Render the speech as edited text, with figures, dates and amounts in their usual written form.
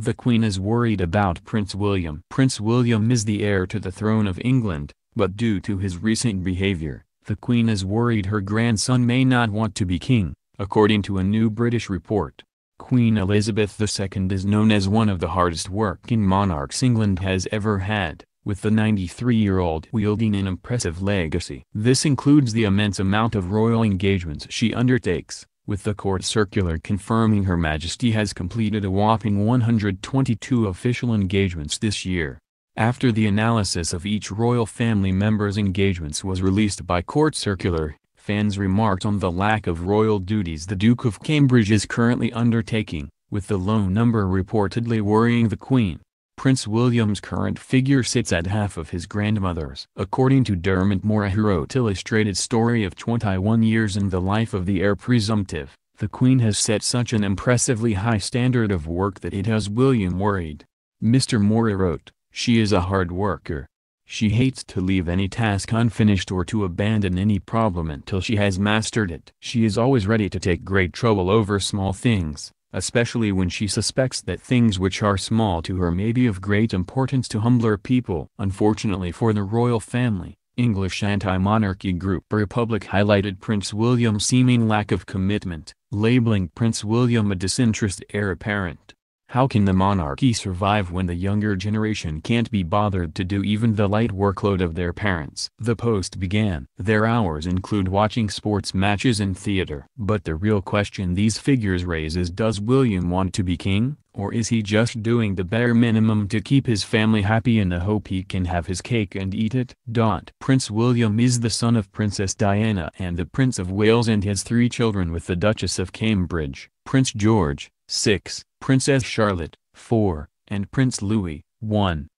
The Queen is worried about Prince William. Prince William is the heir to the throne of England, but due to his recent behavior, the Queen is worried her grandson may not want to be king, according to a new British report. Queen Elizabeth II is known as one of the hardest-working monarchs England has ever had, with the 93-year-old wielding an impressive legacy. This includes the immense amount of royal engagements she undertakes, with the court circular confirming Her Majesty has completed a whopping 122 official engagements this year. After the analysis of each royal family member's engagements was released by court circular, fans remarked on the lack of royal duties the Duke of Cambridge is currently undertaking, with the low number reportedly worrying the Queen. Prince William's current figure sits at half of his grandmother's. According to Dermot Moore, who wrote Illustrated Story of 21 Years in the Life of the Heir Presumptive, the Queen has set such an impressively high standard of work that it has William worried. Mr. Moore wrote, "She is a hard worker. She hates to leave any task unfinished or to abandon any problem until she has mastered it. She is always ready to take great trouble over small things, especially when she suspects that things which are small to her may be of great importance to humbler people." Unfortunately for the royal family, English anti-monarchy group Republic highlighted Prince William's seeming lack of commitment, labeling Prince William a disinterested heir apparent. How can the monarchy survive when the younger generation can't be bothered to do even the light workload of their parents? The Post began. Their hours include watching sports matches and theater. But the real question these figures raise is, does William want to be king, or is he just doing the bare minimum to keep his family happy in the hope he can have his cake and eat it? Prince William is the son of Princess Diana and the Prince of Wales and has 3 children with the Duchess of Cambridge, Prince George, 6, Princess Charlotte, 4, and Prince Louis, 1.